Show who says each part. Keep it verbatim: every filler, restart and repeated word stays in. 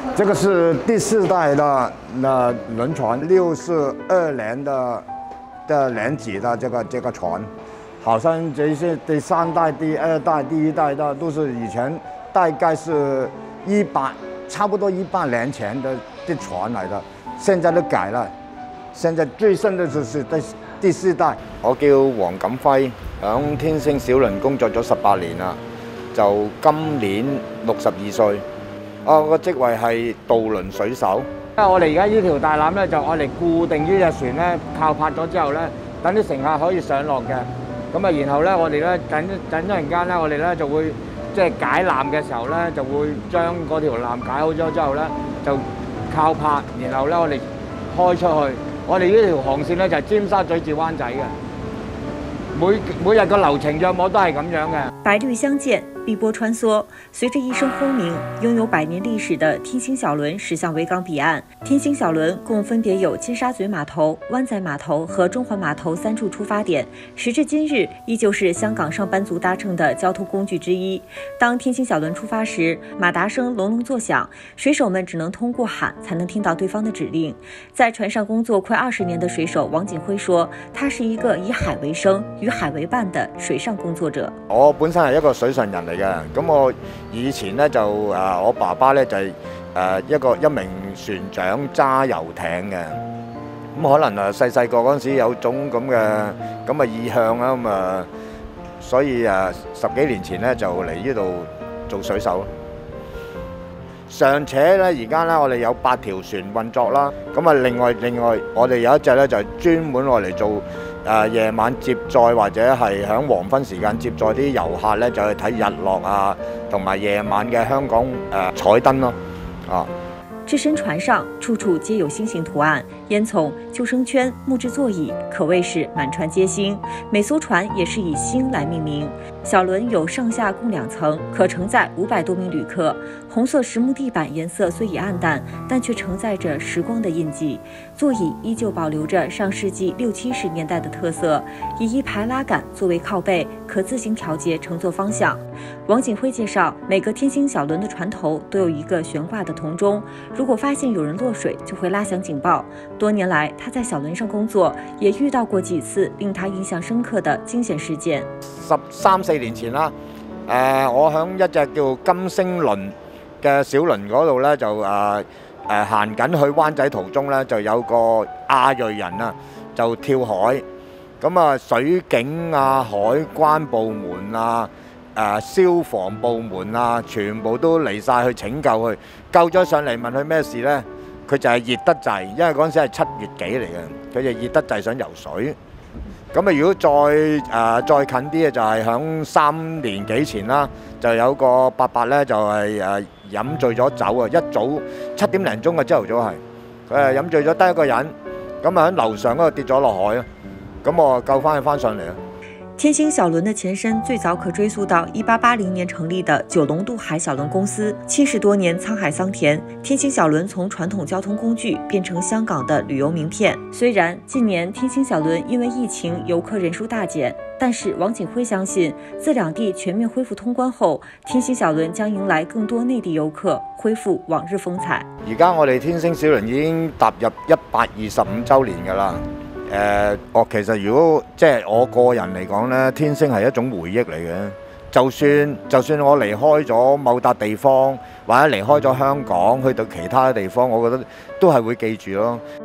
Speaker 1: 这个是第四代的那轮船，六四二年的的年级的这个这个船，好像这些第三代、第二代、第一代的都是以前大概是一百差不多一百年前的的船来的，现在都改了。现在最新的就是第第四代。我叫黃錦輝，響天星小輪工作咗十八年啦，就今年六十二歲。我個職位係渡輪水手。
Speaker 2: 因為我哋而家呢條大纜咧，就愛嚟固定呢隻船咧，靠泊咗之後咧，等啲乘客可以上落嘅。咁啊，然後咧，我哋咧等等一陣間咧，我哋咧就會即係解纜嘅時候咧，就會將嗰條纜解好咗之後咧，就靠泊，然後咧我哋開出去。我哋呢條航線咧就係尖沙咀至灣仔嘅。每每日個流程約莫都係咁樣嘅。
Speaker 3: 白綠相間，碧波穿梭，隨着一聲轟鳴，擁有百年歷史的天星小輪駛向維港彼岸。天星小輪共分別有尖沙咀碼頭、灣仔碼頭和中環碼頭三處出發點，時至今日依舊是香港上班族搭乘的交通工具之一。當天星小輪出發時，馬達聲隆隆作響，水手們只能通過喊才能聽到對方的指令。在船上工作快二十年的水手王景輝說，他是一個以海為生、與海為伴的水上工作者。
Speaker 1: 我本身係一個水上人嚟嘅，咁我以前咧就誒，我爸爸咧就係誒一個一名船長揸遊艇嘅，咁可能誒細細個嗰陣時有種咁嘅咁嘅意向啦，咁啊，所以誒十幾年前咧就嚟呢度做水手咯。尚且咧而家咧我哋有八條船運作啦，咁啊另外另外我哋有一隻咧就係專門攞嚟做誒夜晚接載或者係喺黃昏時間接載啲遊客咧，就去睇日落啊，同埋夜晚嘅香港誒彩燈咯，啊。
Speaker 3: 這艘船上處處皆有星形圖案，煙囪、救生圈、木質座椅，可謂是滿船皆星。每艘船也是以星來命名。小輪有上下共兩層，可承載五百多名旅客。紅色實木地板顏色雖已暗淡，但卻承載着時光的印記。座椅依舊保留着上世紀六七十年代的特色，以一排拉桿作為靠背，可自行調節乘坐方向。王景輝介紹，每個天星小輪的船頭都有一個懸掛的銅鐘。如果發現有人落水，就會拉響警報。多年來，他在小輪上工作，也遇到過幾次令他印象深刻的驚險事件。
Speaker 1: 十三四年前啦，誒、呃，我響一隻叫金星輪嘅小輪嗰度咧，就誒誒行緊去灣仔途中咧，就有個亞裔人啊，就跳海，咁啊水警啊、海關部門啊、誒、呃、消防部門啊，全部都嚟晒去拯救佢，救咗上嚟問佢咩事咧，佢就係熱得滯，因為嗰陣時係七月幾嚟嘅，佢就熱得滯想游水。咁啊，如果再誒、呃、再近啲嘅就係響三年幾前啦，就有個伯伯咧就係誒飲醉咗酒啊，一早七點零鐘嘅朝頭早係，佢係飲醉咗得一個人，咁啊喺樓上嗰度跌咗落海啊，咁我救翻佢翻上嚟啊。
Speaker 3: 天星小輪的前身最早可追溯到一八八零年成立的九龍渡海小輪公司，七十多年滄海桑田，天星小輪從傳統交通工具變成香港的旅遊名片。雖然近年天星小輪因為疫情遊客人數大減，但是王景輝相信，自兩地全面恢復通關後，天星小輪將迎來更多內地遊客，恢復往日風采。
Speaker 1: 而家我哋天星小輪已經踏入一百二十五週年㗎啦。誒、呃，我其實如果即係我個人嚟講咧，天星係一種回憶嚟嘅。就算就算我離開咗某笪地方，或者離開咗香港，去到其他地方，我覺得都係會記住咯。